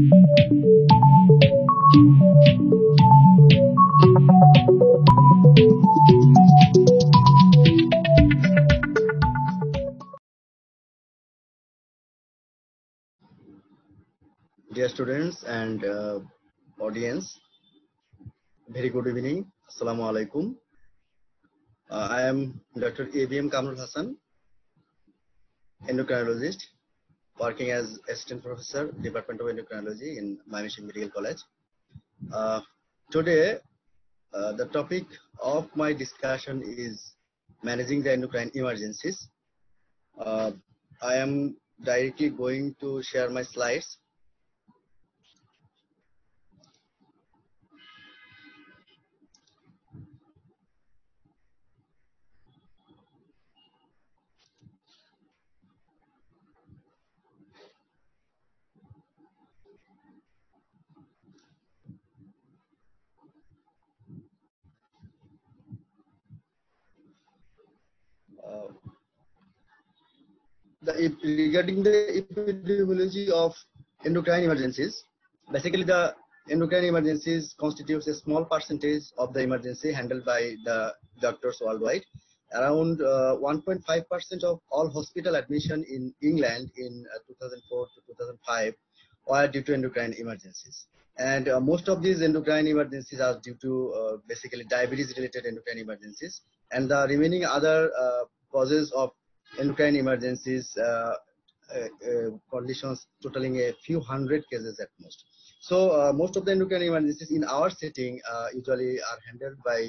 Dear students and audience, very good evening. Assalamu alaikum. I am Dr. ABM Kamrul Hassan, endocrinologist, working as assistant professor, Department of Endocrinology in Mymensingh Medical College. Today, the topic of my discussion is managing the endocrine emergencies. I am directly going to share my slides. Regarding the epidemiology of endocrine emergencies, basically the endocrine emergencies constitutes a small percentage of the emergency handled by the doctors worldwide. Around 1.5% of all hospital admission in England in 2004 to 2005 were due to endocrine emergencies. And most of these endocrine emergencies are due to basically diabetes related endocrine emergencies, and the remaining other causes of endocrine emergencies conditions totaling a few hundred cases at most. So most of the endocrine emergencies in our setting usually are handled by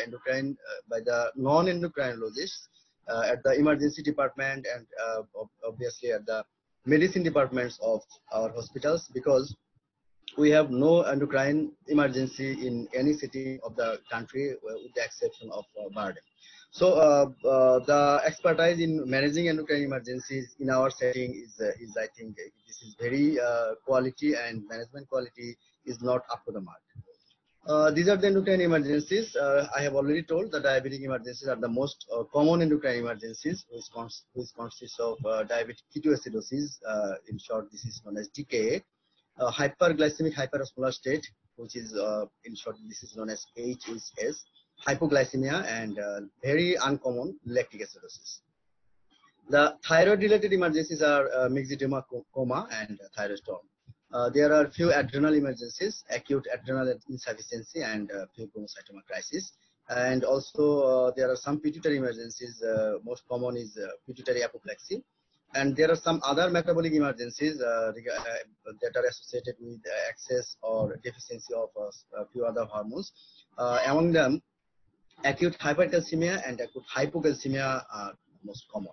the non-endocrinologists at the emergency department and obviously at the medicine departments of our hospitals, because we have no endocrine emergency in any city of the country with the exception of Bardem. So the expertise in managing endocrine emergencies in our setting is I think this is very quality, and management quality is not up to the mark. These are the endocrine emergencies. I have already told the diabetic emergencies are the most common endocrine emergencies, which consists of diabetic ketoacidosis. In short, this is known as DKA. Hyperglycemic hyperosmolar state, which is in short this is known as HSS, hypoglycemia, and very uncommon lactic acidosis. The thyroid related emergencies are myxedema, coma, and thyroid storm. There are few adrenal emergencies, acute adrenal insufficiency, and few chromocytoma crisis. And also there are some pituitary emergencies. Most common is pituitary apoplexy. And there are some other metabolic emergencies that are associated with excess or deficiency of a few other hormones. Among them, acute hypercalcemia and acute hypocalcemia are most common.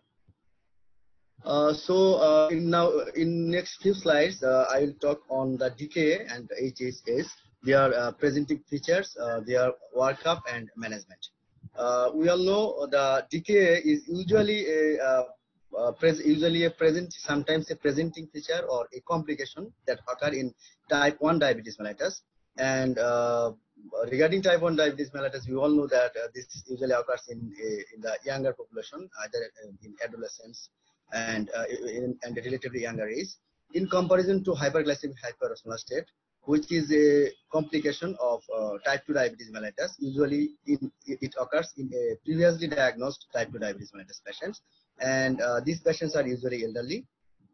In next few slides, I will talk on the DKA and HSS, their presenting features, their workup and management. We all know the DKA is usually sometimes a presenting feature or a complication that occur in type 1 diabetes mellitus. And regarding type 1 diabetes mellitus, we all know that this usually occurs in the younger population, either in adolescents and in a relatively younger age, in comparison to hyperglycemic hyperosmolar state, which is a complication of type 2 diabetes mellitus. Usually it occurs in a previously diagnosed type 2 diabetes mellitus patients, and these patients are usually elderly.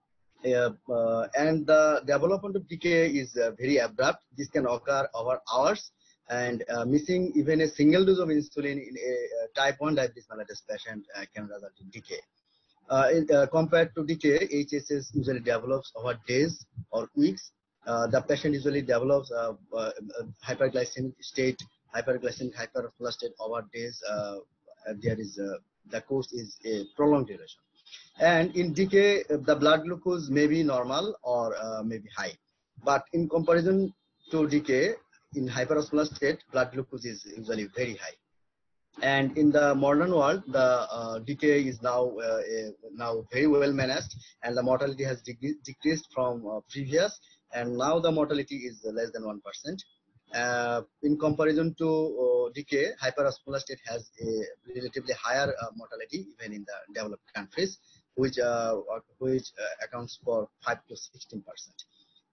And the development of DKA is very abrupt. This can occur over hours, and missing even a single dose of insulin in a type 1 diabetes mellitus patient can result in DKA. Compared to DKA, HSS usually develops over days or weeks. The patient usually develops hyperglycemic state, hyperglycemic hyperosmolar state over days. The course is a prolonged duration. And in DKA, the blood glucose may be normal or may be high, but in comparison to DKA, in hyperosmolar state, blood glucose is usually very high. And in the modern world, the DKA is now very well managed, and the mortality has decreased from previous, and now the mortality is less than 1%. In comparison to DKA, hyperosmolar state has a relatively higher mortality even in the developed countries, which accounts for 5 to 16%.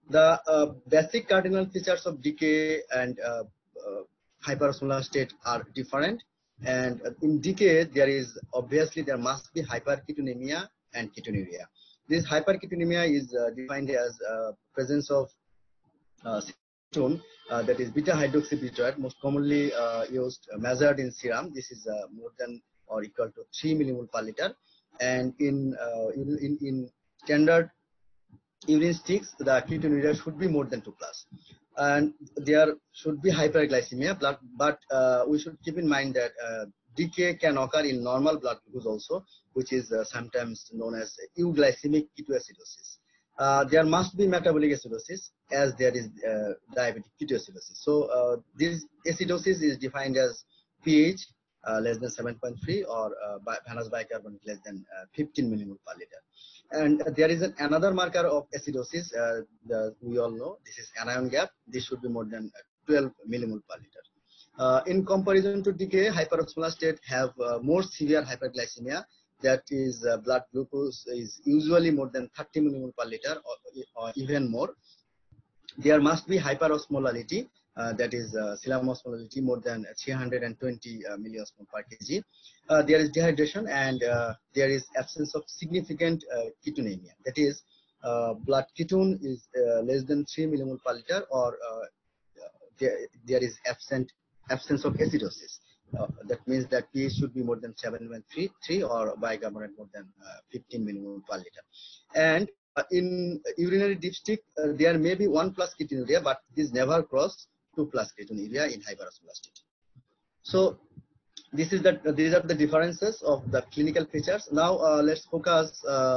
The basic cardinal features of decay and hyperosmolar state are different. And in decay, there must be hyperketonemia and ketonuria. This hyperketonemia is defined as presence of ketone, that is beta hydroxybutyrate, most commonly used measured in serum. This is more than or equal to 3 millimole per liter, and in standard urine sticks, the ketonuria should be more than 2 plus, and there should be hyperglycemia. But we should keep in mind that decay can occur in normal blood glucose also, which is sometimes known as euglycemic ketoacidosis. There must be metabolic acidosis, as there is diabetic ketoacidosis. So this acidosis is defined as pH less than 7.3 or venous bicarbonate less than 15 millimole per liter. And there is another marker of acidosis. We all know this is anion gap. This should be more than 12 millimole per liter. In comparison to decay, hyperosmolar state have more severe hyperglycemia. That is, blood glucose is usually more than 30 millimole per liter or even more. There must be hyperosmolarity, that is serum osmolality more than 320 milliosmol per kg. There is dehydration, and there is absence of significant ketonemia. That is, blood ketone is less than 3 millimole per liter, or there is absence of acidosis. That means that pH should be more than 7.3 or bicarbonate more than 15 millimole per liter. And in urinary dipstick, there may be 1 plus ketonuria, but this never cross 2 plus ketonuria in hyperosmolar state. So these are the differences of the clinical features. Now let's focus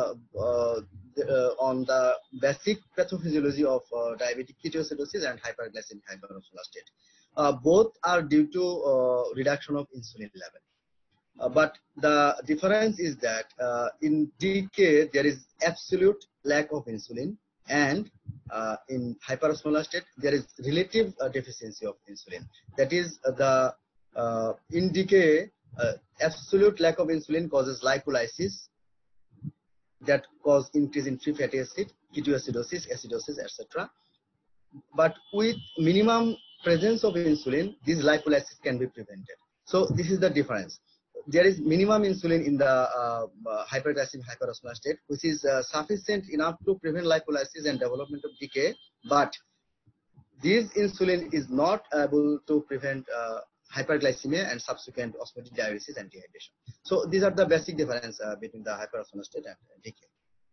on the basic pathophysiology of diabetic ketoacidosis and hyperglycemic hyperosmolar state. Both are due to reduction of insulin level. But the difference is that in decay, there is absolute lack of insulin, and in hyperosmolar state, there is relative deficiency of insulin. That is, in decay, absolute lack of insulin causes lipolysis, that cause increase in free fatty acid, ketoacidosis, acidosis, etc. But with minimum presence of insulin, this lipolysis can be prevented. So this is the difference. There is minimum insulin in the hyperglycemic hyperosmolar state, which is sufficient enough to prevent lipolysis and development of decay, but this insulin is not able to prevent hyperglycemia and subsequent osmotic diuresis and dehydration. So these are the basic difference between the hyperosmolar state and decay.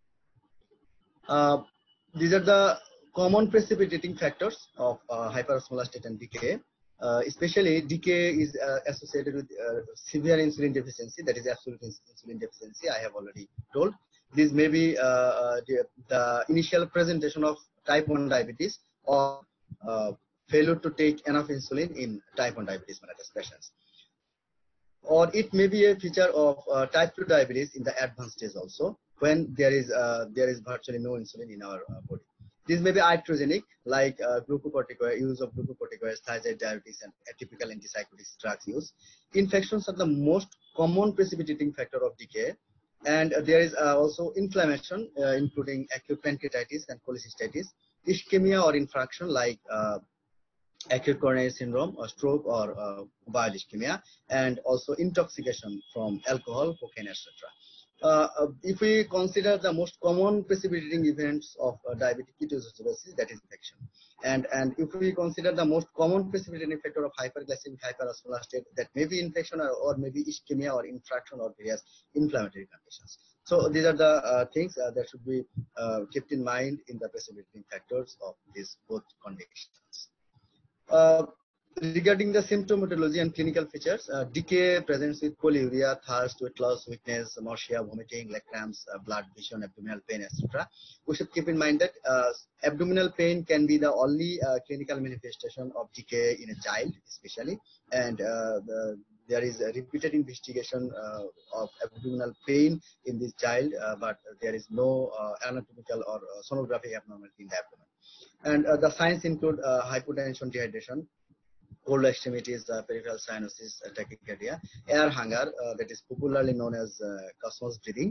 These are the common precipitating factors of hyperosmolar state and decay. Especially decay is associated with severe insulin deficiency, that is absolute insulin deficiency, I have already told. This may be the initial presentation of type 1 diabetes, or failure to take enough insulin in type 1 diabetes mellitus patients. Or it may be a feature of type 2 diabetes in the advanced stage also, when there is virtually no insulin in our body. This may be iatrogenic, like glucocorticoid, use of glucocorticoids, thiazide diuretics, and atypical antipsychotic drugs use. Infections are the most common precipitating factor of decay, and there is also inflammation, including acute pancreatitis and cholecystitis, ischemia or infarction like acute coronary syndrome or stroke or bile ischemia, and also intoxication from alcohol, cocaine, etc. If we consider the most common precipitating events of diabetic ketoacidosis, that is infection, and if we consider the most common precipitating factor of hyperglycemic hyperosmolar state, that may be infection or maybe ischemia or infraction or various inflammatory conditions. So these are the things that should be kept in mind in the precipitating factors of these both conditions. Regarding the symptomatology and clinical features, decay presents with polyuria, thirst, weight loss, weakness, nausea, vomiting, leg cramps, blood vision, abdominal pain, etc. We should keep in mind that abdominal pain can be the only clinical manifestation of decay in a child, especially, and there is a repeated investigation of abdominal pain in this child, but there is no anatomical or sonographic abnormality in the abdomen. And the signs include hypotension, dehydration, cold extremities, peripheral cyanosis, tachycardia, air hunger, that is popularly known as Cosmos breathing,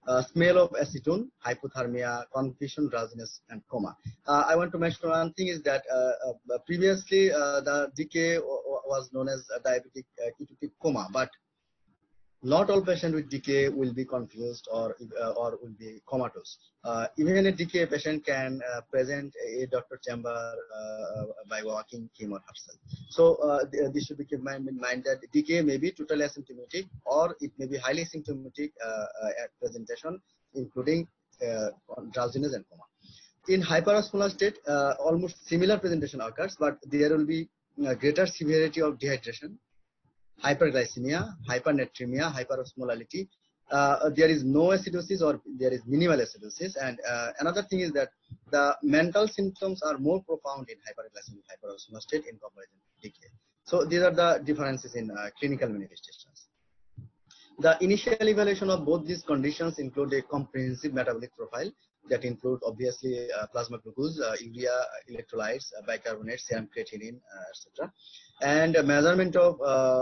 smell of acetone, hypothermia, confusion, drowsiness, and coma. I want to mention one thing is that previously the DK was known as diabetic ketotic coma, but not all patients with DK will be confused or will be comatose. Even a DK patient can present a doctor chamber by walking him or herself. So this should be kept in mind that DK may be totally asymptomatic or it may be highly symptomatic at presentation, including drowsiness and coma. In hyperosmolar state, almost similar presentation occurs, but there will be greater severity of dehydration, hyperglycemia, hypernatremia, hyperosmolality. There is no acidosis or there is minimal acidosis. And another thing is that the mental symptoms are more profound in hyperglycemic hyperosmolar state in comparison to DK. So these are the differences in clinical manifestations. The initial evaluation of both these conditions include a comprehensive metabolic profile that include obviously plasma glucose, urea, electrolytes, bicarbonate, serum creatinine, etc. And a measurement of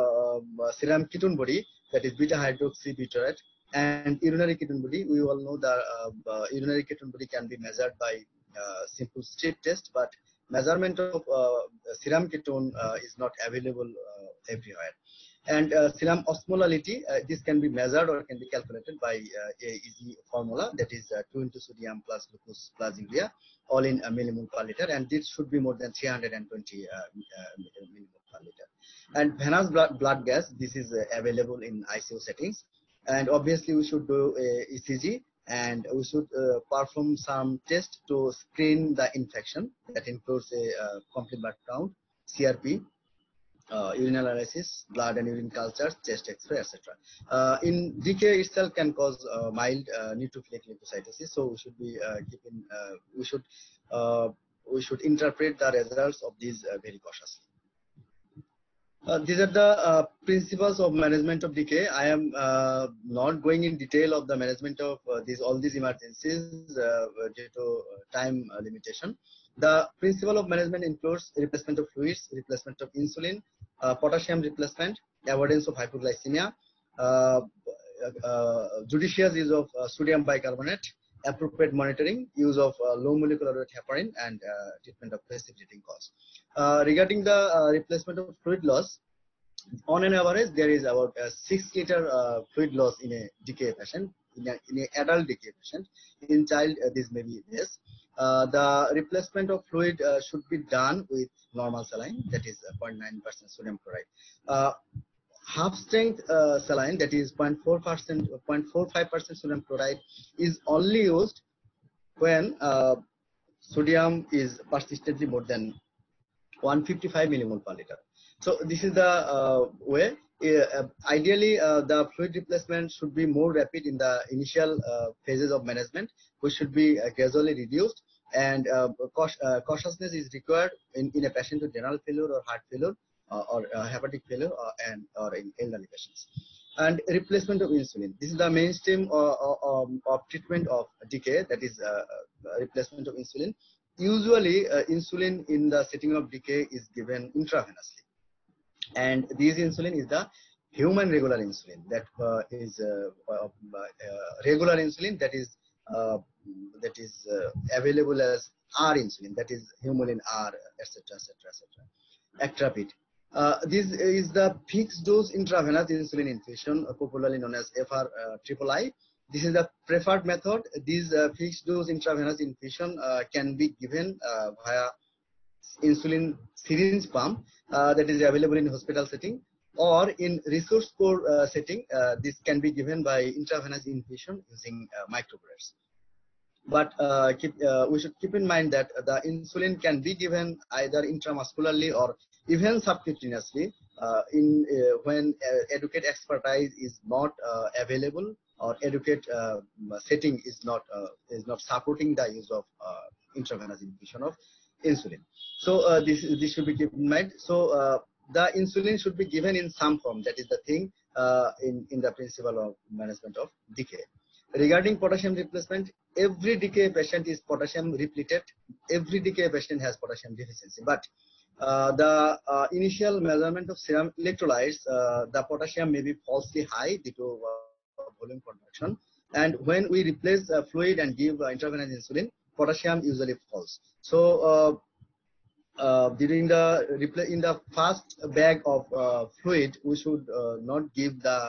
serum ketone body, that is beta hydroxybutyrate, and urinary ketone body. We all know that urinary ketone body can be measured by simple strip test, but measurement of serum ketone is not available everywhere. And serum osmolality, this can be measured or can be calculated by a easy formula, that is 2 into sodium plus glucose plus urea, all in a millimole per liter, and this should be more than 320 millimole per liter. And venous blood gas, this is available in ICU settings, and obviously we should do a ECG, and we should perform some tests to screen the infection. That includes a complete blood count, CRP, urine analysis, blood and urine cultures, chest X-ray, etc. In DK itself can cause mild neutrophilic lymphocytosis, so we should be we should interpret the results of these very cautiously. These are the principles of management of DK. I am not going in detail of the management of all these emergencies due to time limitation. The principle of management includes replacement of fluids, replacement of insulin, potassium replacement, avoidance of hypoglycemia, judicious use of sodium bicarbonate, appropriate monitoring, use of low molecular weight heparin, and treatment of precipitating cause. Regarding the replacement of fluid loss, on an average, there is about 6 liter fluid loss in a DK patient, in an adult DK patient. In child, this may be less. The replacement of fluid should be done with normal saline, that is 0.9% sodium chloride. Half strength saline, that is 0.45% sodium chloride, is only used when sodium is persistently more than 155 millimole per liter. So this is the way. Ideally, the fluid replacement should be more rapid in the initial phases of management, which should be gradually reduced, and cautiousness is required in a patient with renal failure or heart failure or hepatic failure or in elderly patients. And replacement of insulin. This is the mainstream of treatment of DK, that is replacement of insulin. Usually, insulin in the setting of DK is given intravenously, and this insulin is the human regular insulin, that is regular insulin that is available as R insulin, that is Humulin R, etc., etc., etc. Actrapid. This is the fixed dose intravenous insulin infusion, popularly known as FR-III. This is the preferred method. This fixed dose intravenous infusion can be given via insulin syringe pump that is available in hospital setting, or in resource poor setting. This can be given by intravenous infusion using microbursts. But we should keep in mind that the insulin can be given either intramuscularly or even subcutaneously when adequate expertise is not available, or adequate setting is not supporting the use of intravenous infusion of insulin. So this should be kept in mind. So the insulin should be given in some form. That is the thing in the principle of management of DK. Regarding potassium replacement, every DK patient is potassium repleted. Every DK patient has potassium deficiency. But the initial measurement of serum electrolytes, the potassium may be falsely high due to volume contraction. And when we replace fluid and give intravenous insulin, potassium usually falls. So during the in the first bag of fluid, we should not give the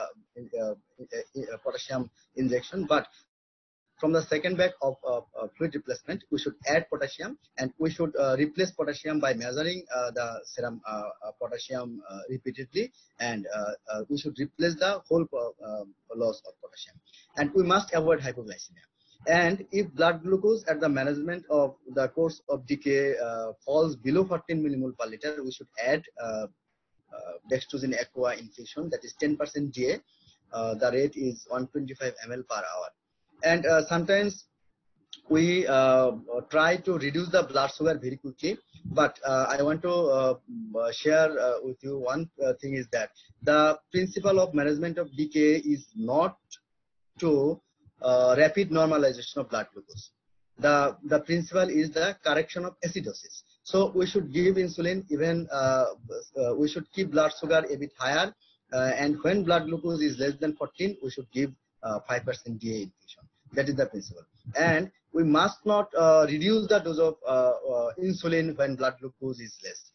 potassium injection, but from the second bag of fluid replacement, we should add potassium, and we should replace potassium by measuring the serum potassium repeatedly, and we should replace the whole loss of potassium. And we must avoid hypoglycemia. And if blood glucose at the management of the course of decay falls below 14 millimole per liter, we should add dextrosine aqua infusion, that is 10% DA. The rate is 125 ml per hour. And sometimes we try to reduce the blood sugar very quickly, but I want to share with you one thing is that the principle of management of decay is not to rapid normalization of blood glucose. The principle is the correction of acidosis. So we should give insulin, even we should keep blood sugar a bit higher, and when blood glucose is less than 14, we should give 5% DA infusion. That is the principle. And we must not reduce the dose of insulin when blood glucose is less.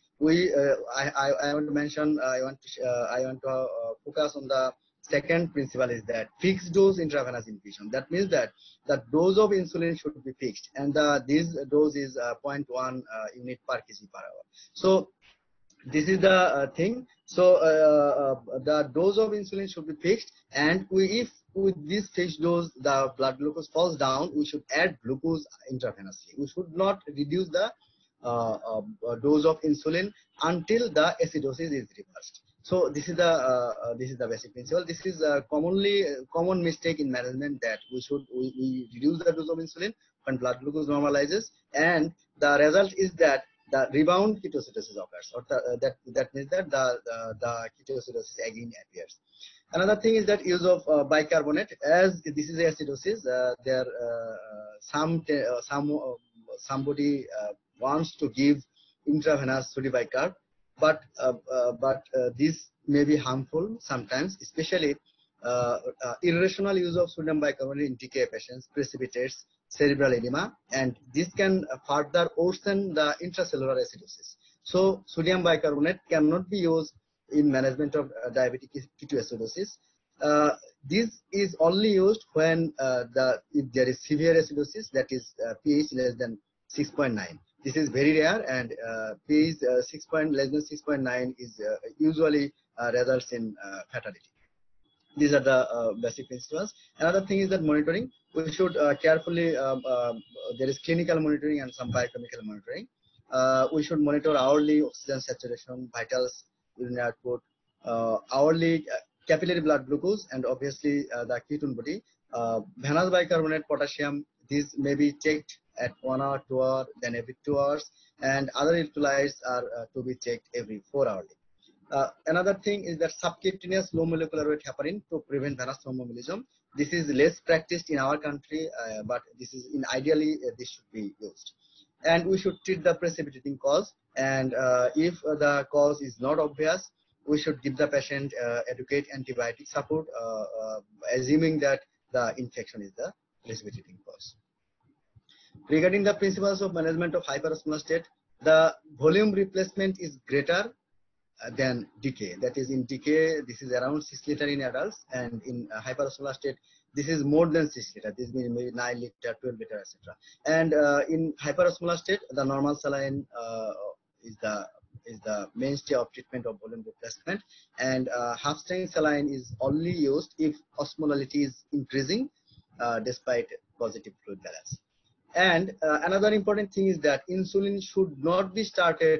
I want to mention, I want to focus on the second principle is that fixed dose intravenous infusion. That means that the dose of insulin should be fixed, and this dose is 0.1 unit per kg per hour. So this is the thing. So the dose of insulin should be fixed, and if with this fixed dose the blood glucose falls down, we should add glucose intravenously. We should not reduce the dose of insulin until the acidosis is reversed. So this is the basic principle. This is a common mistake in management, that we reduce the dose of insulin when blood glucose normalizes, and the result is that the rebound ketoacidosis occurs, or that means that the ketoacidosis again appears. Another thing is that use of bicarbonate, as this is acidosis. Somebody wants to give intravenous sodium bicarb, but this may be harmful sometimes, especially irrational use of sodium bicarbonate in DKA patients precipitates cerebral edema, and this can further worsen the intracellular acidosis. So sodium bicarbonate cannot be used in management of diabetic ketoacidosis. This is only used when if there is severe acidosis, that is pH less than 6.9. This is very rare, and pH less than 6.9 is usually results in fatality. These are the basic principles. Another thing is that monitoring. We should carefully, there is clinical monitoring and some biochemical monitoring. We should monitor hourly oxygen saturation, vitals, urine output, hourly capillary blood glucose, and obviously the ketone body. Venous bicarbonate, potassium, these may be checked at 1 hour, 2 hours, then every 2 hours, and other electrolytes are to be checked every 4 hours. Another thing is that subcutaneous low molecular weight heparin to prevent venous thromboembolism. This is less practiced in our country, but this is ideally this should be used. And we should treat the precipitating cause, and if the cause is not obvious, we should give the patient adequate antibiotic support, assuming that the infection is the precipitating cause. Regarding the principles of management of hyperosmolar state, the volume replacement is greater than decay. That is, in decay, this is around 6 liter in adults, and in hyperosmolar state, this is more than 6 liter. This means maybe 9 liter, 12 liter, etc. And in hyperosmolar state, the normal saline is the mainstay of treatment of volume replacement, and half strength saline is only used if osmolality is increasing despite positive fluid balance. And another important thing is that insulin should not be started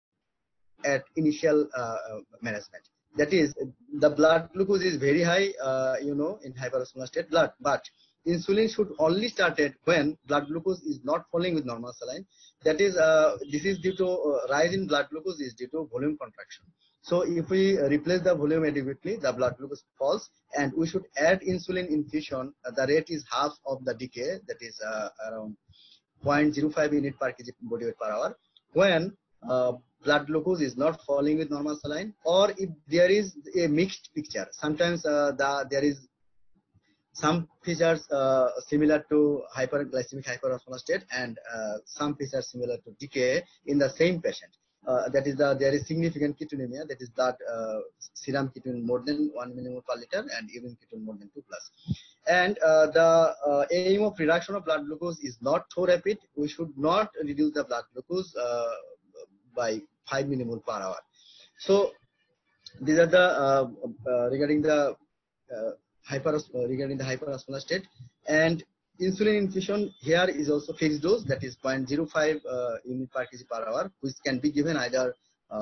at initial management. That is, the blood glucose is very high, in hyperosmolar state blood, but insulin should only started when blood glucose is not falling with normal saline. That is, this is due to rise in blood glucose is due to volume contraction. So if we replace the volume adequately, the blood glucose falls, and we should add insulin infusion. The rate is half of the decay, that is around 0.05 unit per kg body weight per hour, when blood glucose is not falling with normal saline, or if there is a mixed picture. Sometimes there is some features similar to hyperglycemic hyperosmolar state, and some features similar to DKA in the same patient. That is there is significant ketonemia, that is that serum ketone more than 1 millimole per liter and urine ketone more than 2 plus. And the aim of reduction of blood glucose is not so rapid. We should not reduce the blood glucose by 5 millimole per hour. So these are the regarding the hyperosmolar state. And insulin infusion here is also fixed dose, that is 0.05 unit per kg per hour, which can be given either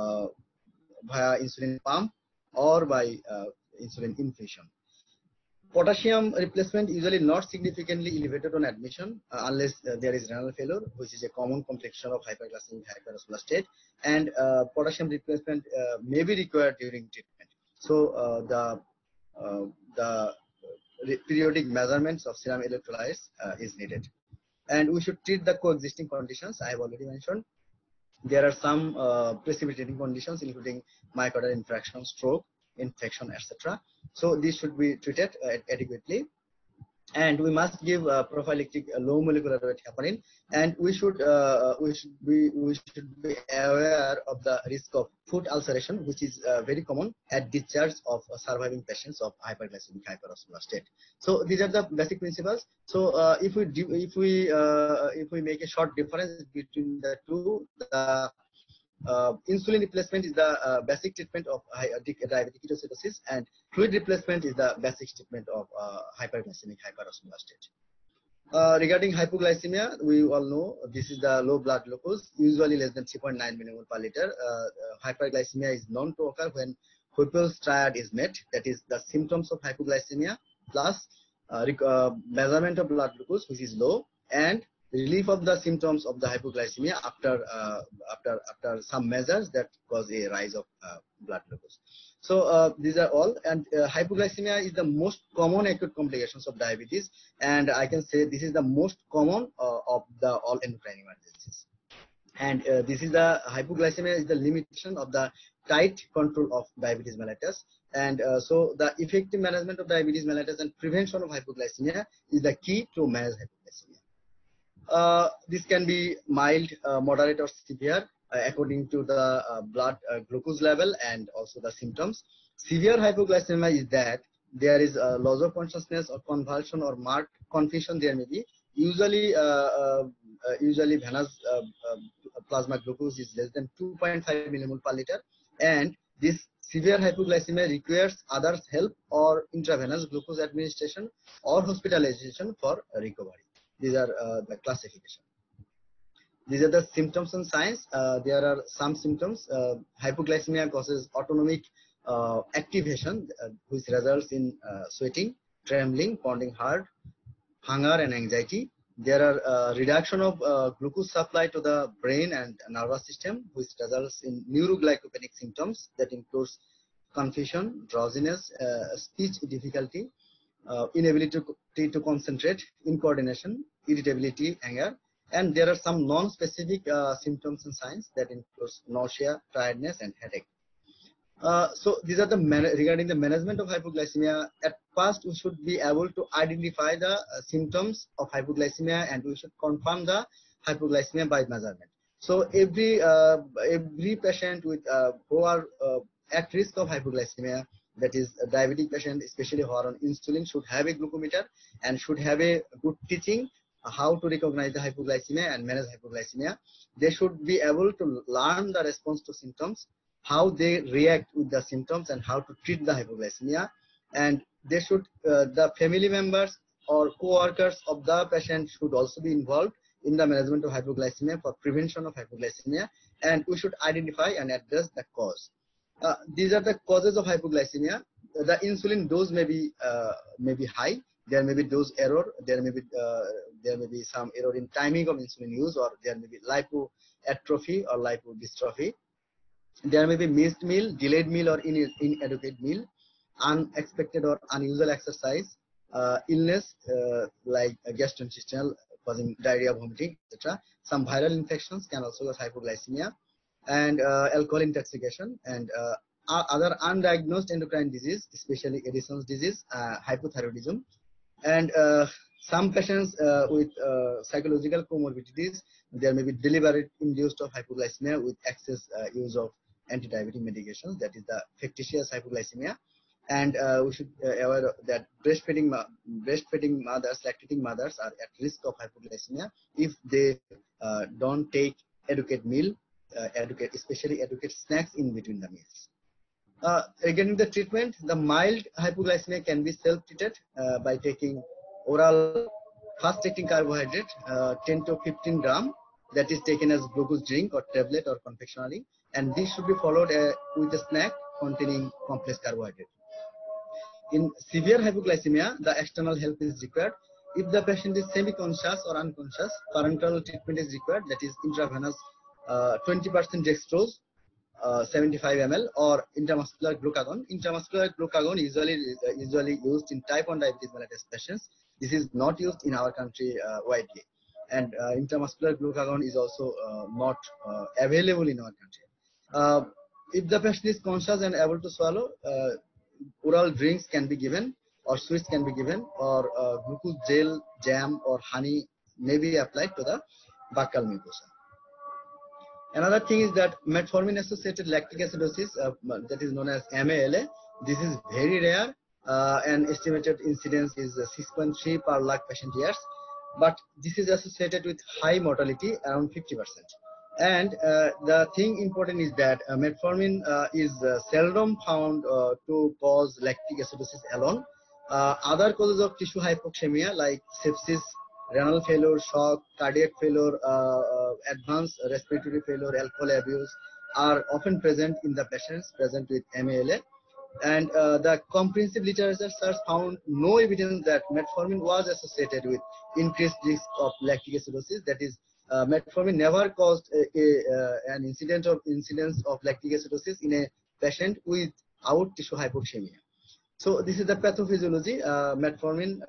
via insulin pump or by insulin infusion. Potassium replacement usually not significantly elevated on admission unless there is renal failure, which is a common complication of hyperglycemic hyperosmolar state, and potassium replacement may be required during treatment. So the periodic measurements of serum electrolytes is needed. And we should treat the coexisting conditions I have already mentioned. There are some precipitating conditions including myocardial infarction, stroke, infection, etc. So these should be treated adequately. And we must give prophylactic low molecular weight heparin, and we should be aware of the risk of foot ulceration, which is very common at discharge of surviving patients of hyperglycemic hyperosmolar state. So these are the basic principles. So if we make a short difference between the two, the insulin replacement is the basic treatment of diabetic ketoacidosis, and fluid replacement is the basic treatment of hyperglycemic hyperosmolar state. Regarding hypoglycemia, we all know this is the low blood glucose, usually less than 3.9 millimole per liter. Hyperglycemia is known to occur when Whipple's triad is met, that is the symptoms of hypoglycemia plus measurement of blood glucose, which is low, and relief of the symptoms of the hypoglycemia after some measures that cause a rise of blood glucose. So these are all, and hypoglycemia is the most common acute complications of diabetes, and I can say this is the most common of the all endocrine emergencies. And this is the hypoglycemia is the limitation of the tight control of diabetes mellitus, and so the effective management of diabetes mellitus and prevention of hypoglycemia is the key to manage hypoglycemia. This can be mild, moderate, or severe according to the blood glucose level and also the symptoms. Severe hypoglycemia is that there is a loss of consciousness or convulsion or marked confusion there may be. Usually venous plasma glucose is less than 2.5 millimole per liter, and this severe hypoglycemia requires others' help or intravenous glucose administration or hospitalization for recovery. These are the classification. These are the symptoms and signs. There are some symptoms. Hypoglycemia causes autonomic activation, which results in sweating, trembling, pounding heart, hunger, and anxiety. There are reduction of glucose supply to the brain and nervous system, which results in neuroglycopenic symptoms that includes confusion, drowsiness, speech difficulty, inability to concentrate, incoordination, irritability, anger. And there are some non-specific symptoms and signs that includes nausea, tiredness, and headache. So these are the regarding the management of hypoglycemia. At first, we should be able to identify the symptoms of hypoglycemia, and we should confirm the hypoglycemia by measurement. So every patient with who are at risk of hypoglycemia, that is a diabetic patient, especially who are on insulin, should have a glucometer and should have a good teaching how to recognize the hypoglycemia and manage hypoglycemia. They should be able to learn the response to symptoms, how they react with the symptoms, and how to treat the hypoglycemia. And they should, the family members or co-workers of the patient should also be involved in the management of hypoglycemia for prevention of hypoglycemia, and we should identify and address the cause. These are the causes of hypoglycemia. The insulin dose may be high. There may be dose error. There may be some error in timing of insulin use, or there may be lipoatrophy or lipodystrophy. There may be missed meal, delayed meal, or inadequate meal, unexpected or unusual exercise, illness like gastrointestinal causing diarrhea, vomiting, etc. Some viral infections can also cause hypoglycemia, and alcohol intoxication, and other undiagnosed endocrine disease, especially Addison's disease, hypothyroidism, And some patients with psychological comorbidities, there may be deliberate induced of hypoglycemia with excess use of anti-diabetic medications, that is the factitious hypoglycemia. And we should aware that breastfeeding mothers, lactating mothers are at risk of hypoglycemia if they don't take adequate meal, especially adequate snacks in between the meals. Regarding the treatment, the mild hypoglycemia can be self-treated by taking oral fast-acting carbohydrate, 10 to 15 gram, that is taken as glucose drink or tablet or confectionery, and this should be followed with a snack containing complex carbohydrate. In severe hypoglycemia, the external help is required. If the patient is semi-conscious or unconscious, parenteral treatment is required, that is intravenous 20% dextrose, 75 ml, or intramuscular glucagon. Intramuscular glucagon usually used in type 1 diabetes mellitus patients. This is not used in our country widely, and intramuscular glucagon is also not available in our country. If the patient is conscious and able to swallow, oral drinks can be given, or sweets can be given, or glucose gel, jam, or honey may be applied to the buccal mucosa. Another thing is that metformin associated lactic acidosis, that is known as MALA. This is very rare, and estimated incidence is 6.3 per lakh patient years, but this is associated with high mortality, around 50%. And the thing important is that metformin is seldom found to cause lactic acidosis alone. Other causes of tissue hypoxemia like sepsis, renal failure, shock, cardiac failure, advanced respiratory failure, alcohol abuse are often present in the patients present with MALA. And the comprehensive literature search found no evidence that metformin was associated with increased risk of lactic acidosis. That is, metformin never caused an incidence of lactic acidosis in a patient without tissue hypoxemia. So this is the pathophysiology. Metformin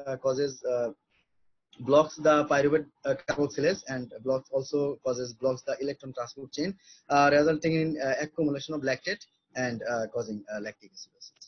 blocks the pyruvate carboxylase, and blocks the electron transport chain, resulting in accumulation of lactate and causing lactic acidosis.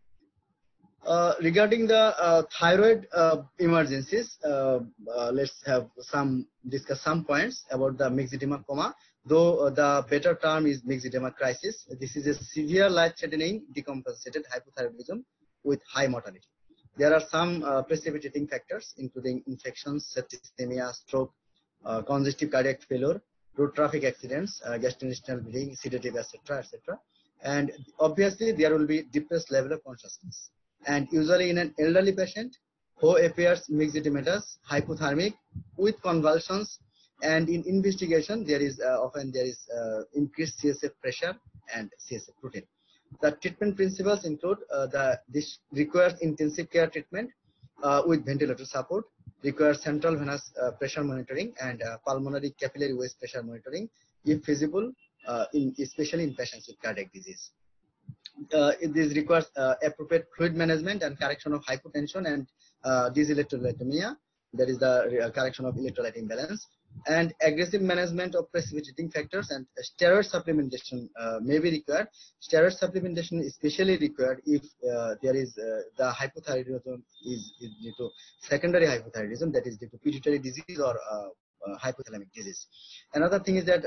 Regarding the thyroid emergencies, let's discuss some points about the myxedema coma, though the better term is myxedema crisis. This is a severe life-threatening decompensated hypothyroidism with high mortality. There are some precipitating factors, including infections, septicemia, stroke, congestive cardiac failure, road traffic accidents, gastrointestinal bleeding, sedative, etc., etc. And obviously, there will be depressed level of consciousness. And usually, in an elderly patient who appears myxedematous, hypothermic, with convulsions, and in investigation, there is often increased CSF pressure and CSF protein. The treatment principles include this requires intensive care treatment with ventilator support, requires central venous pressure monitoring, and pulmonary capillary waste pressure monitoring, if feasible, especially in patients with cardiac disease. This requires appropriate fluid management and correction of hypotension and dyselectrolytemia, that is the correction of electrolyte imbalance, and aggressive management of precipitating factors, and steroid supplementation may be required. Steroid supplementation is especially required if there is the hypothyroidism is due to secondary hypothyroidism, that is due to pituitary disease or hypothalamic disease. Another thing is that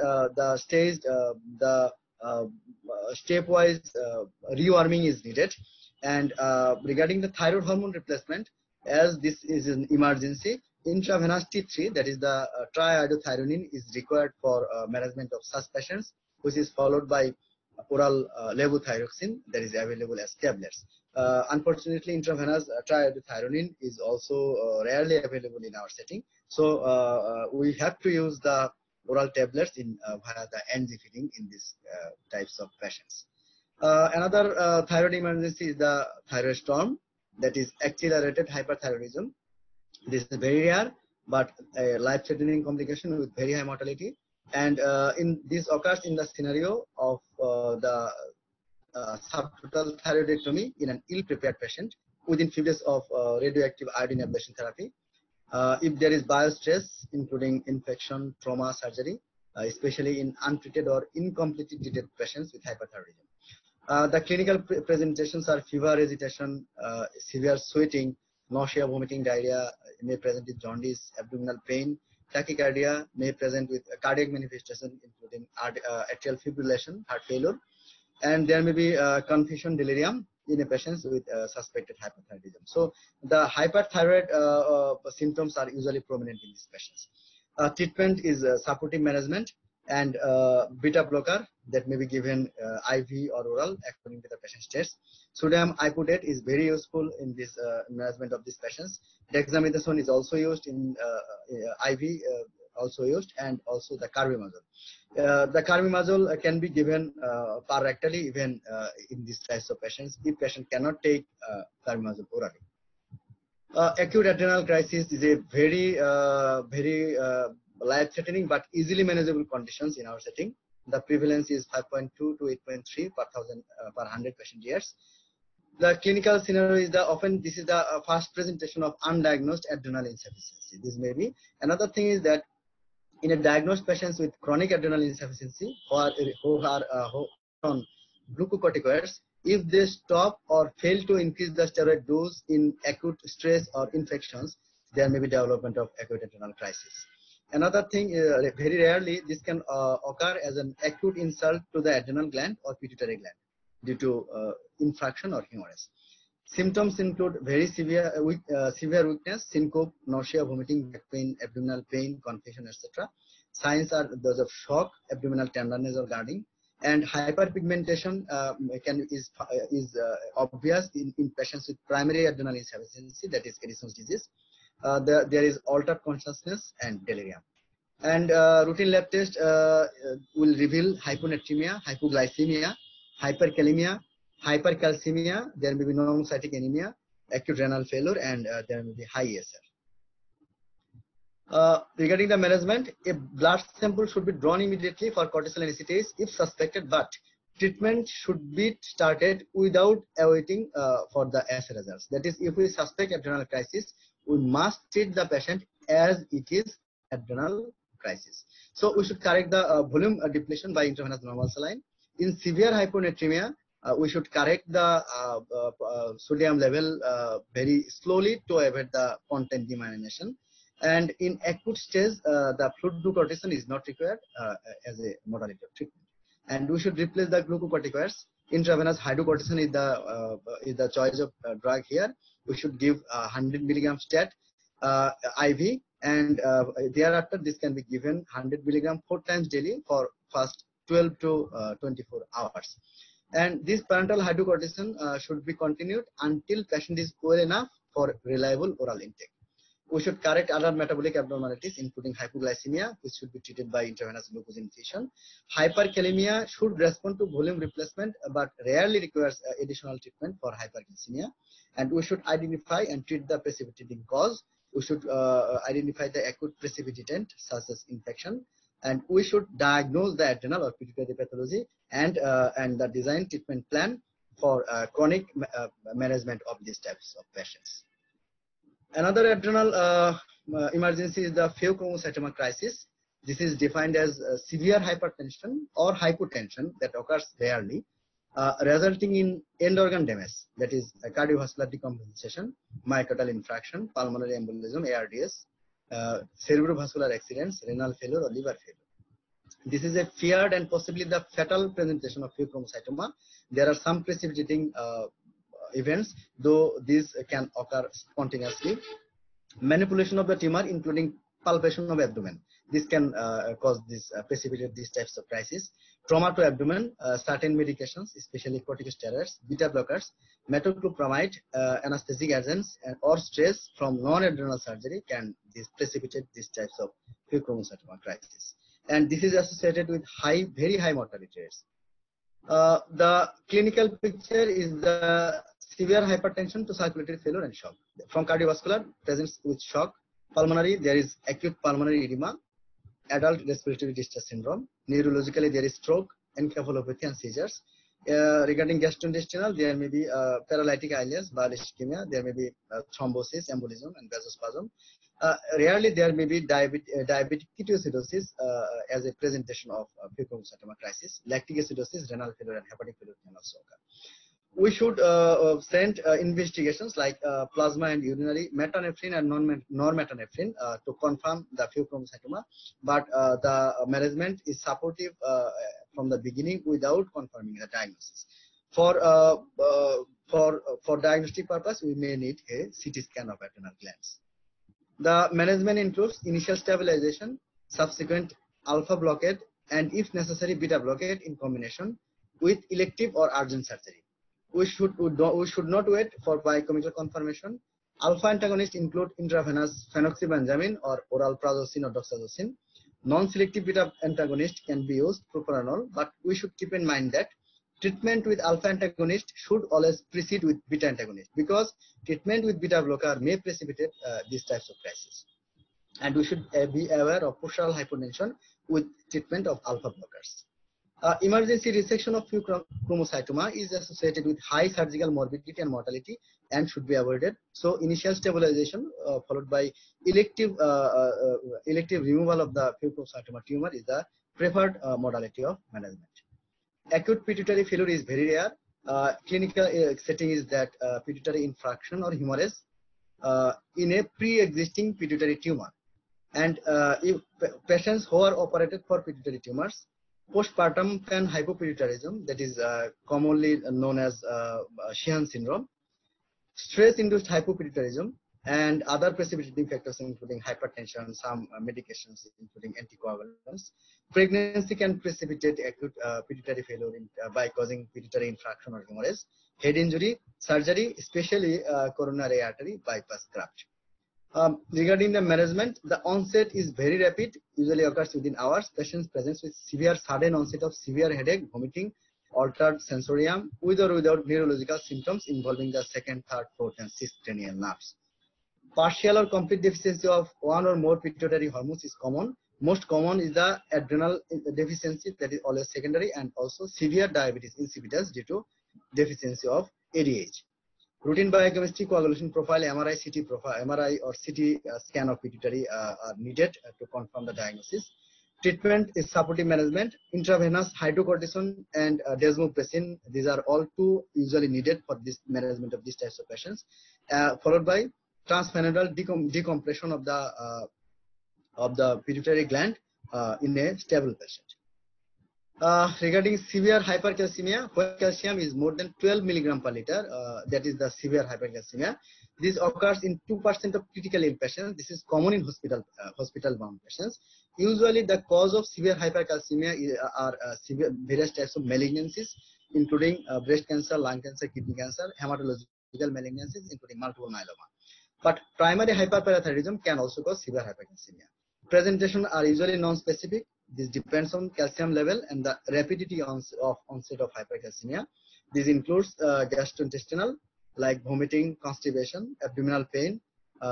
the stepwise rewarming is needed. And regarding the thyroid hormone replacement, as this is an emergency, intravenous T3, that is the triiodothyronine, is required for management of such patients, which is followed by oral levothyroxine that is available as tablets. Unfortunately, intravenous triiodothyronine is also rarely available in our setting, so we have to use the oral tablets via the NG feeding in these types of patients. Another thyroid emergency is the thyroid storm, that is accelerated hyperthyroidism. This is very rare, but a life-threatening complication with very high mortality. And this occurs in the scenario of the subtotal thyroidectomy in an ill-prepared patient within few days of radioactive iodine ablation therapy. If there is biostress, including infection, trauma, surgery, especially in untreated or incompletely treated patients with hyperthyroidism. The clinical presentations are fever, agitation, severe sweating, nausea, vomiting, diarrhea may present with jaundice, abdominal pain, tachycardia may present with cardiac manifestation including atrial fibrillation, heart failure, and there may be confusion, delirium in a patient with suspected hypothyroidism. So the hyperthyroid symptoms are usually prominent in these patients. Treatment is supportive management and beta blocker that may be given IV or oral according to the patient's test. Sodium hypotate is very useful in this management of these patients. Dexamethasone is also used in IV, also used, and also the carbimazole. The carbimazole can be given parenterally even in these types of patients if patient cannot take carbimazole orally. Acute adrenal crisis is a very life-threatening but easily manageable conditions in our setting. The prevalence is 5.2 to 8.3 per 100 patient years. The clinical scenario is this is the first presentation of undiagnosed adrenal insufficiency. This may be. Another thing is that in a diagnosed patients with chronic adrenal insufficiency who are on glucocorticoids, if they stop or fail to increase the steroid dose in acute stress or infections, there may be development of acute adrenal crisis. Another thing, very rarely, this can occur as an acute insult to the adrenal gland or pituitary gland due to infarction or hemorrhage. Symptoms include very severe weakness, syncope, nausea, vomiting, back pain, abdominal pain, confusion, etc. Signs are those of shock, abdominal tenderness or guarding, and hyperpigmentation is obvious in patients with primary adrenal insufficiency, that is Addison's disease. There is altered consciousness and delirium. And routine lab test will reveal hyponatremia, hypoglycemia, hyperkalemia, hypercalcemia, there may be non-cytic anemia, acute renal failure, and there may be high ESR. Regarding the management, a blood sample should be drawn immediately for cortisol and acetase if suspected, but treatment should be started without awaiting for the assay results. That is, if we suspect adrenal crisis, we must treat the patient as it is adrenal crisis. So we should correct the volume depletion by intravenous normal saline. In severe hyponatremia, we should correct the sodium level very slowly to avoid the content demyelination. And in acute stage, the fluid glucortisone is not required as a modality of treatment. And we should replace the glucocorticoids. Intravenous hydrocortisone is the choice of drug here. We should give 100 milligram stat IV, and thereafter this can be given 100 milligram 4 times daily for first 12 to 24 hours. And this parenteral hydrocortisone should be continued until patient is well enough for reliable oral intake. We should correct other metabolic abnormalities, including hypoglycemia, which should be treated by intravenous glucose infusion. Hyperkalemia should respond to volume replacement, but rarely requires additional treatment for hypercalcemia. And we should identify and treat the precipitating cause. We should identify the acute precipitant, such as infection. And we should diagnose the adrenal or pituitary pathology and the design treatment plan for chronic management of these types of patients. Another adrenal emergency is the pheochromocytoma crisis. This is defined as severe hypertension or hypotension that occurs rarely, resulting in end organ damage, that is cardiovascular decompensation, myocardial infarction, pulmonary embolism, ARDS, cerebrovascular accidents, renal failure, or liver failure. This is a feared and possibly the fatal presentation of pheochromocytoma. There are some precipitating events, though these can occur spontaneously. Manipulation of the tumor, including palpation of abdomen. This can cause this precipitate these types of crisis. Trauma to abdomen, certain medications, especially corticosteroids, beta blockers, metoclopramide, anesthetic agents, or stress from non-adrenal surgery can precipitate these types of pheochromocytoma crisis. And this is associated with very high mortality rates. The clinical picture is the severe hypertension to circulatory failure and shock. From cardiovascular, presents with shock. Pulmonary, there is acute pulmonary edema, adult respiratory distress syndrome. Neurologically, there is stroke, encephalopathy, and seizures. Regarding gastrointestinal, there may be paralytic ileus, bile ischemia. There may be thrombosis, embolism, and vasospasm. Rarely, there may be diabetic ketoacidosis as a presentation of pheochromocytoma crisis. Lactic acidosis, renal failure, and hepatic failure can also occur. We should send investigations like plasma and urinary metanephrine and normetanephrine to confirm the pheochromocytoma. But the management is supportive from the beginning without confirming the diagnosis. For diagnostic purpose, we may need a CT scan of adrenal glands. The management includes initial stabilization, subsequent alpha blockade, and if necessary, beta blockade in combination with elective or urgent surgery. We should not wait for biochemical confirmation. Alpha antagonists include intravenous phenoxybenzaimine or oral prazosin or doxazosin. Non-selective beta antagonist can be used, propranolol, but we should keep in mind that treatment with alpha antagonist should always precede with beta antagonist, because treatment with beta blocker may precipitate these types of crises. And we should be aware of postural hypotension with treatment of alpha blockers. Emergency resection of pheochromocytoma is associated with high surgical morbidity and mortality and should be avoided. So initial stabilization followed by elective removal of the pheochromocytoma tumor is the preferred modality of management. Acute pituitary failure is very rare. Clinical setting is that pituitary infarction or hemorrhage in a pre-existing pituitary tumor. And if patients who are operated for pituitary tumors, postpartum panhypopituitarism, that is commonly known as Sheehan syndrome, stress-induced hypopituitarism, and other precipitating factors including hypertension, some medications including anticoagulants. Pregnancy can precipitate acute pituitary failure by causing pituitary infarction or hemorrhage, head injury, surgery, especially coronary artery bypass graft. Regarding the management, the onset is very rapid, usually occurs within hours. Patients present with severe sudden onset of severe headache, vomiting, altered sensorium, with or without neurological symptoms involving the second, third, fourth, and sixth cranial nerves. Partial or complete deficiency of one or more pituitary hormones is common. Most common is the adrenal deficiency, that is always secondary, and also severe diabetes insipidus due to deficiency of ADH. Routine biochemistry coagulation profile, MRI or CT scan of pituitary are needed to confirm the diagnosis. Treatment is supportive management, intravenous hydrocortisone and desmopressin. These are all two usually needed for this management of these types of patients, followed by transfemoral decompression of the pituitary gland in a stable patient. Regarding severe hypercalcemia, where calcium is more than 12 milligram per liter, that is the severe hypercalcemia. This occurs in 2% of critical ill patients. This is common in hospital-bound patients. Usually, the cause of severe hypercalcemia are various types of malignancies, including breast cancer, lung cancer, kidney cancer, hematological malignancies, including multiple myeloma. But primary hyperparathyroidism can also cause severe hypercalcemia. Presentation are usually non-specific. This depends on calcium level and the rapidity of onset of hypercalcemia. This includes gastrointestinal, like vomiting, constipation, abdominal pain,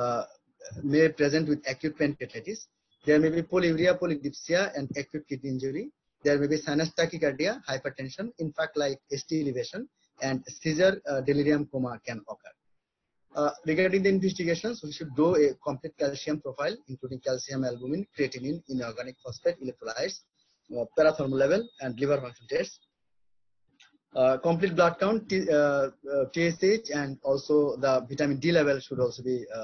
may present with acute pancreatitis. There may be polyuria, polydipsia, and acute kidney injury. There may be sinus tachycardia, hypertension, in fact, like ST elevation, and seizure, delirium, coma can occur. Regarding the investigations, we should do a complete calcium profile, including calcium, albumin, creatinine, inorganic phosphate, electrolytes, parathermal level, and liver function tests. Complete blood count, TSH, and also the vitamin D level should also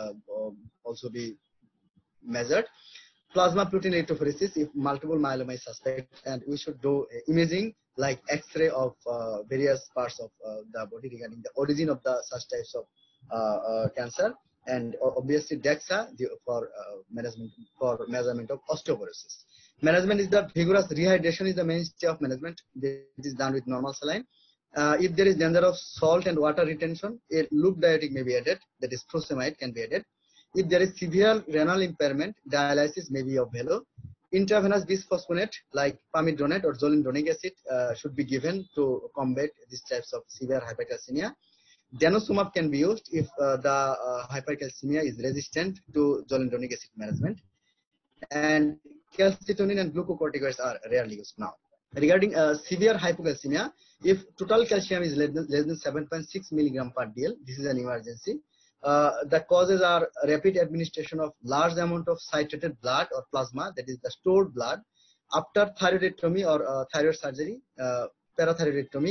be measured. Plasma protein electrophoresis if multiple myeloma is suspect, and we should do imaging like X-ray of various parts of the body regarding the origin of the such types of cancer, and obviously DEXA for measurement of osteoporosis. Management is the vigorous rehydration is the mainstay of management. It is done with normal saline. If there is danger of salt and water retention, a loop diuretic may be added, that is furosemide can be added. If there is severe renal impairment, dialysis may be of value. Intravenous bisphosphonate like pamidronate or zoledronic acid should be given to combat these types of severe hypercalcemia. Denosumab can be used if the hypercalcemia is resistant to zoledronic acid management. And calcitonin and glucocorticoids are rarely used now. Regarding severe hypocalcemia, if total calcium is less than 7.6 milligram per dl, this is an emergency. The causes are rapid administration of large amount of citrated blood or plasma, that is the stored blood, after thyroidectomy or thyroid surgery, parathyroidectomy,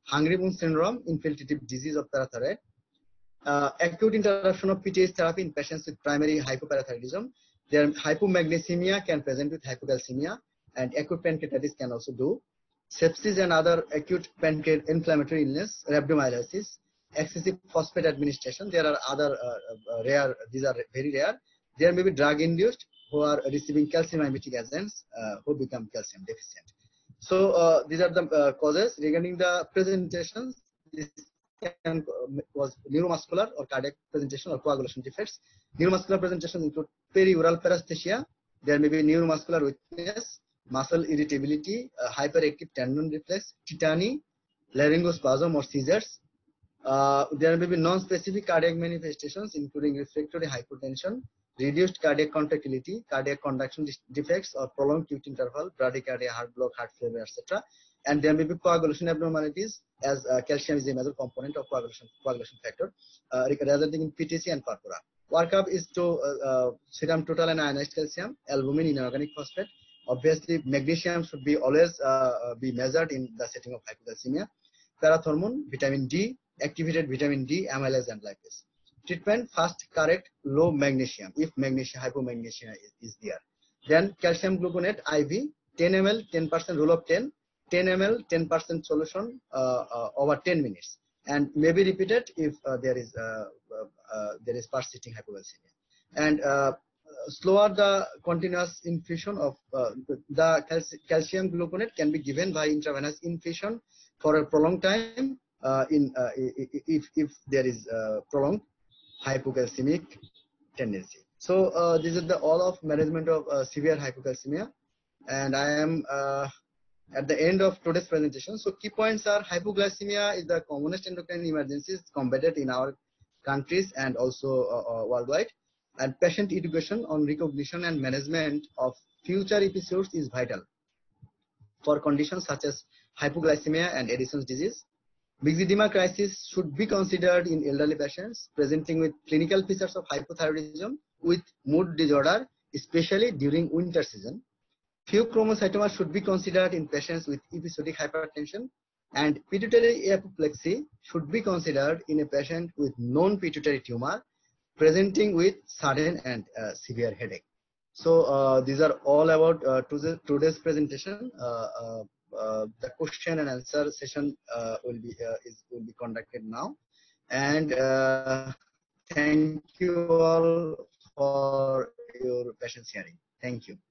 hungry wound syndrome, infiltrative disease of parathyroid, acute interruption of PTH therapy in patients with primary hypoparathyroidism. Their hypomagnesemia can present with hypocalcemia, and acute pancreatitis can also do. Sepsis and other acute pancreatic inflammatory illness, rhabdomyolysis, excessive phosphate administration. There are other rare, these are very rare. There may be drug induced who are receiving calcium mimetic agents who become calcium deficient. So these are the causes. Regarding the presentations, this can was neuromuscular or cardiac presentation or coagulation defects. Neuromuscular presentations include periural paresthesia. There may be neuromuscular weakness, muscle irritability, hyperactive tendon reflex, tetany, laryngospasm or seizures. There may be non-specific cardiac manifestations including refractory hypotension, reduced cardiac contractility, cardiac conduction defects or prolonged QT interval, bradycardia, heart block, heart failure, etc. And there may be coagulation abnormalities, as calcium is a major component of coagulation factor, resulting in PTC and purpura. Workup is to serum total and ionized calcium, albumin, inorganic phosphate. Obviously, magnesium should be always be measured in the setting of hypocalcemia. Parathormone, vitamin D, activated vitamin D, amylase, and lipase. Treatment: first correct low magnesium if hypomagnesemia is there. Then calcium gluconate IV, 10 ml, 10% rule of 10, 10 ml, 10% solution over 10 minutes, and may be repeated if there is persisting hypoglycemia. And slower the continuous infusion of the calcium gluconate can be given by intravenous infusion for a prolonged time if there is prolonged hypocalcemic tendency. So this is the all of management of severe hypocalcemia, and I am at the end of today's presentation. So key points are: hypoglycemia is the commonest endocrine emergencies combated in our countries and also worldwide, and patient education on recognition and management of future episodes is vital for conditions such as hypoglycemia and Addison's disease. Myxedema crisis should be considered in elderly patients presenting with clinical features of hypothyroidism with mood disorder, especially during winter season. Pheochromocytoma should be considered in patients with episodic hypertension, and pituitary apoplexy should be considered in a patient with non-pituitary tumor presenting with sudden and severe headache. So these are all about today's presentation. The question and answer session will be conducted now, and thank you all for your patience hearing. Thank you.